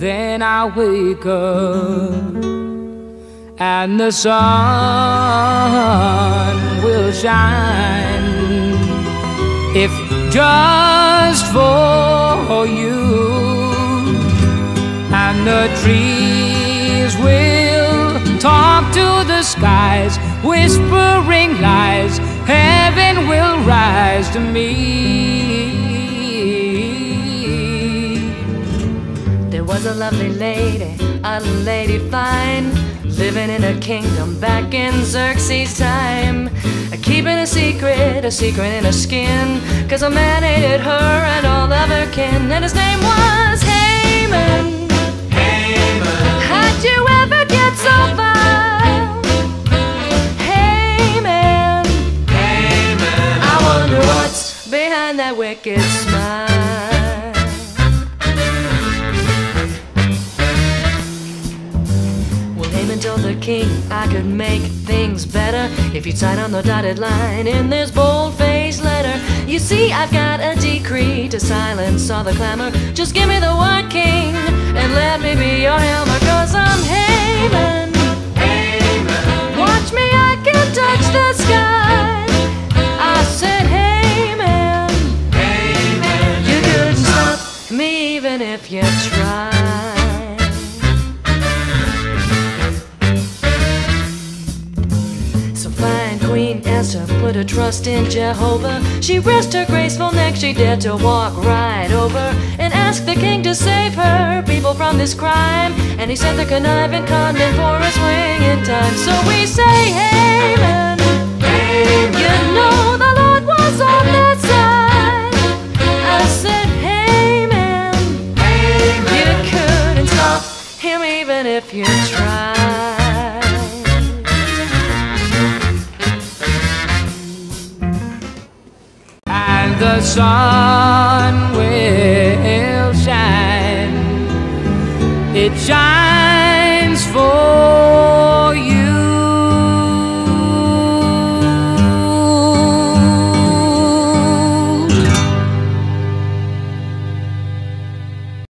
then I wake up and the sun will shine, if just for you. And the trees will talk to the skies, whispering lies, heaven will rise to me. There was a lovely lady, a lady fine, living in a kingdom back in Xerxes' time, keeping a secret in her skin, 'cause a man hated her and all of her kin, and his name was Haman. Haman. How'd you ever get so vile? Haman. Haman. I wonder what's behind that wicked smile. Told the king I could make things better if you'd sign on the dotted line in this bold-faced letter. You see, I've got a decree to silence all the clamor. Just give me the word, king, and let me be your hammer, 'cause I'm Haman. Haman. Watch me, I can touch the sky. I said Haman. Haman. You couldn't stop me even if you tried. Queen Esther put her trust in Jehovah. She risked her graceful neck, she dared to walk right over and ask the king to save her people from this crime. And he sent the conniving conman for a swing in time. So we say, Haman, Haman. You know the Lord was on that side. I said, Haman, Haman. You couldn't stop him even if you tried. The sun will shine, it shines.